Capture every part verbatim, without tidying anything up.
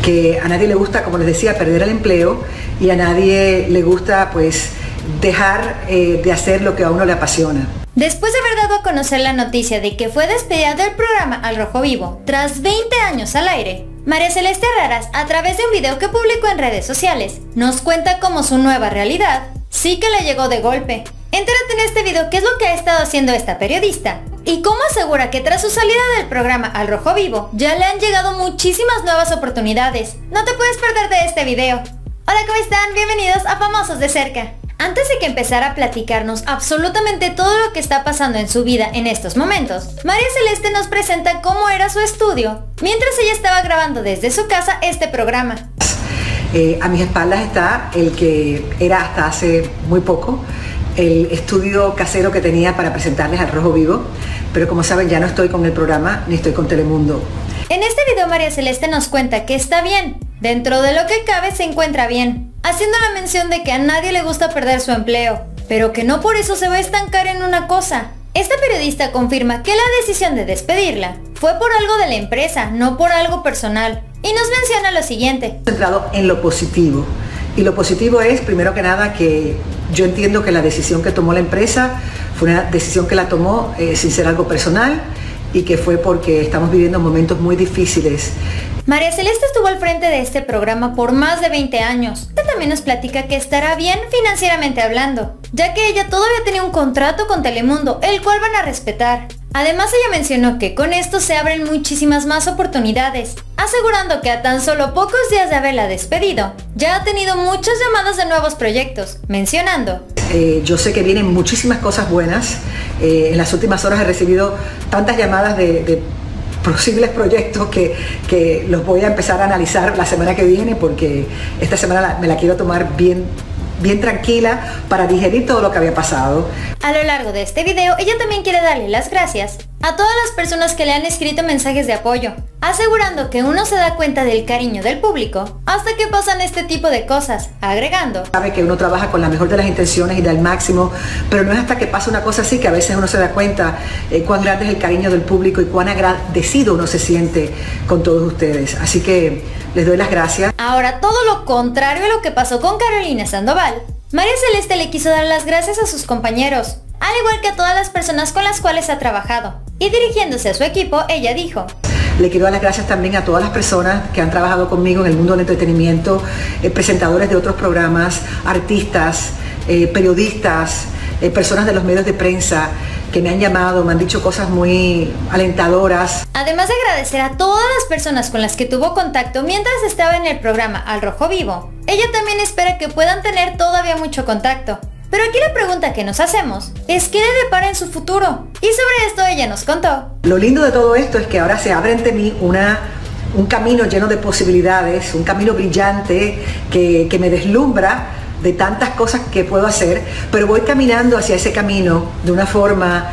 que a nadie le gusta, como les decía, perder el empleo, y a nadie le gusta pues dejar eh, de hacer lo que a uno le apasiona. Después de haber dado a conocer la noticia de que fue despedida del programa Al Rojo Vivo tras veinte años al aire, María Celeste Raras, a través de un video que publicó en redes sociales, nos cuenta cómo su nueva realidad sí que le llegó de golpe. Entérate en este video qué es lo que ha estado haciendo esta periodista y cómo asegura que tras su salida del programa Al Rojo Vivo ya le han llegado muchísimas nuevas oportunidades. No te puedes perder de este video. Hola, ¿cómo están? Bienvenidos a Famosos de Cerca. Antes de que empezara a platicarnos absolutamente todo lo que está pasando en su vida en estos momentos, María Celeste nos presenta cómo era su estudio mientras ella estaba grabando desde su casa este programa. Eh, a mis espaldas está el que era hasta hace muy poco el estudio casero que tenía para presentarles Al Rojo Vivo, pero como saben ya no estoy con el programa ni estoy con Telemundo. En este video María Celeste nos cuenta que está bien, dentro de lo que cabe se encuentra bien, haciendo la mención de que a nadie le gusta perder su empleo, pero que no por eso se va a estancar en una cosa. Esta periodista confirma que la decisión de despedirla fue por algo de la empresa, no por algo personal, y nos menciona lo siguiente. Centrado en lo positivo, y lo positivo es, primero que nada, que yo entiendo que la decisión que tomó la empresa fue una decisión que la tomó eh, sin ser algo personal, y que fue porque estamos viviendo momentos muy difíciles. María Celeste estuvo al frente de este programa por más de veinte años. Ella también nos platica que estará bien financieramente hablando, ya que ella todavía tenía un contrato con Telemundo, el cual van a respetar. Además ella mencionó que con esto se abren muchísimas más oportunidades, asegurando que a tan solo pocos días de haberla despedido, ya ha tenido muchas llamadas de nuevos proyectos, mencionando: Eh, yo sé que vienen muchísimas cosas buenas. Eh, en las últimas horas he recibido tantas llamadas de, de posibles proyectos que, que los voy a empezar a analizar la semana que viene, porque esta semana la, me la quiero tomar bien, bien tranquila para digerir todo lo que había pasado. A lo largo de este video ella también quiere darle las gracias a todas las personas que le han escrito mensajes de apoyo, asegurando que uno se da cuenta del cariño del público hasta que pasan este tipo de cosas, agregando: sabe que uno trabaja con la mejor de las intenciones y del máximo, pero no es hasta que pasa una cosa así que a veces uno se da cuenta eh, cuán grande es el cariño del público y cuán agradecido uno se siente con todos ustedes. Así que les doy las gracias. Ahora, todo lo contrario a lo que pasó con Carolina Sandoval, María Celeste le quiso dar las gracias a sus compañeros, al igual que a todas las personas con las cuales ha trabajado. Y dirigiéndose a su equipo, ella dijo: le quiero dar las gracias también a todas las personas que han trabajado conmigo en el mundo del entretenimiento, eh, presentadores de otros programas, artistas, eh, periodistas, eh, personas de los medios de prensa que me han llamado, me han dicho cosas muy alentadoras. Además de agradecer a todas las personas con las que tuvo contacto mientras estaba en el programa Al Rojo Vivo, ella también espera que puedan tener todavía mucho contacto. Pero aquí la pregunta que nos hacemos es: ¿qué le depara en su futuro? Y sobre esto ella nos contó: lo lindo de todo esto es que ahora se abre ante mí una, un camino lleno de posibilidades, un camino brillante que, que me deslumbra de tantas cosas que puedo hacer, pero voy caminando hacia ese camino de una forma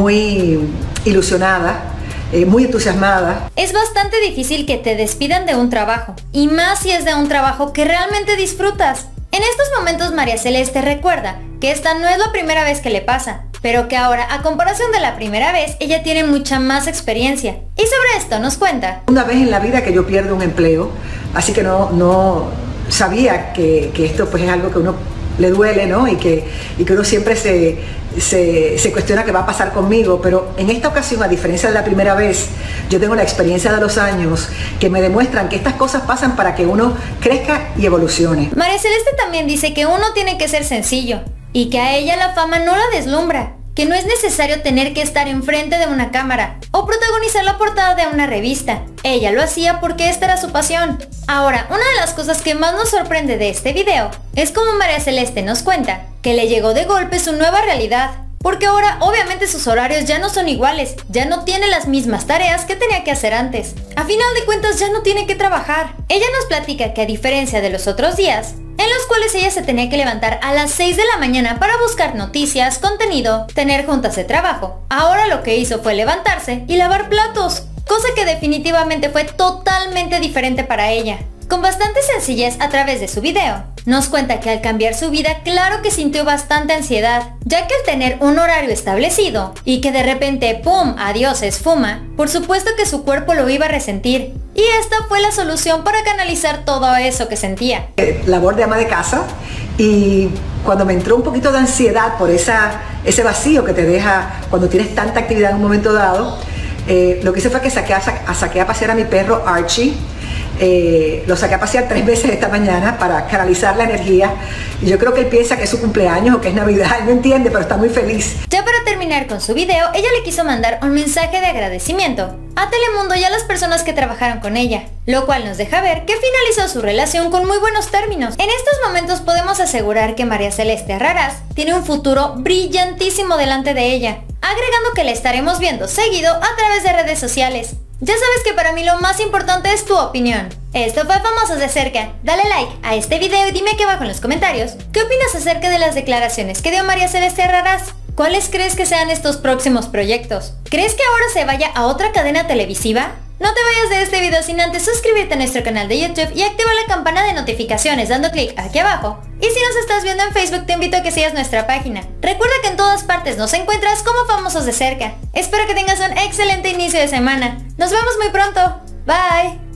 muy ilusionada, eh, muy entusiasmada. Es bastante difícil que te despidan de un trabajo, y más si es de un trabajo que realmente disfrutas. En estos momentos María Celeste recuerda que esta no es la primera vez que le pasa, pero que ahora, a comparación de la primera vez, ella tiene mucha más experiencia. Y sobre esto nos cuenta: una vez en la vida que yo pierdo un empleo, así que no, no sabía que, que esto pues es algo que uno le duele, ¿no? Y que, y que uno siempre se, se, se cuestiona qué va a pasar conmigo, pero en esta ocasión, a diferencia de la primera vez, yo tengo la experiencia de los años que me demuestran que estas cosas pasan para que uno crezca y evolucione. María Celeste también dice que uno tiene que ser sencillo y que a ella la fama no la deslumbra, que no es necesario tener que estar enfrente de una cámara o protagonizar la portada de una revista. Ella lo hacía porque esta era su pasión. Ahora, una de las cosas que más nos sorprende de este video es como María Celeste nos cuenta que le llegó de golpe su nueva realidad, porque ahora obviamente sus horarios ya no son iguales, ya no tiene las mismas tareas que tenía que hacer antes. A final de cuentas ya no tiene que trabajar. Ella nos platica que a diferencia de los otros días, en los cuales ella se tenía que levantar a las seis de la mañana para buscar noticias, contenido, tener juntas de trabajo, ahora lo que hizo fue levantarse y lavar platos, cosa que definitivamente fue totalmente diferente para ella. Con bastante sencillez a través de su video, Nos cuenta que al cambiar su vida, claro que sintió bastante ansiedad, ya que al tener un horario establecido y que de repente, ¡pum!, adiós, esfuma, por supuesto que su cuerpo lo iba a resentir. Y esta fue la solución para canalizar todo eso que sentía. Eh, labor de ama de casa, y cuando me entró un poquito de ansiedad por esa, ese vacío que te deja cuando tienes tanta actividad en un momento dado, eh, lo que hice fue que saqué a, a, saqué a pasear a mi perro Archie. Eh, lo saqué a pasear tres veces esta mañana para canalizar la energía, y yo creo que él piensa que es su cumpleaños o que es Navidad, él no entiende, pero está muy feliz. Ya para terminar con su video, ella le quiso mandar un mensaje de agradecimiento a Telemundo y a las personas que trabajaron con ella, lo cual nos deja ver que finalizó su relación con muy buenos términos. En estos momentos podemos asegurar que María Celeste Arrarás tiene un futuro brillantísimo delante de ella, agregando que la estaremos viendo seguido a través de redes sociales. Ya sabes que para mí lo más importante es tu opinión. Esto fue Famosos de Cerca. Dale like a este video y dime aquí abajo en los comentarios ¿qué opinas acerca de las declaraciones que dio María Celeste Arrarás? ¿Cuáles crees que sean estos próximos proyectos? ¿Crees que ahora se vaya a otra cadena televisiva? No te vayas de este video sin antes suscribirte a nuestro canal de YouTube y activar la campana de notificaciones dando clic aquí abajo. Y si nos estás viendo en Facebook, te invito a que sigas nuestra página. Recuerda que en todas partes nos encuentras como Famosos de Cerca. Espero que tengas un excelente inicio de semana. Nos vemos muy pronto. Bye.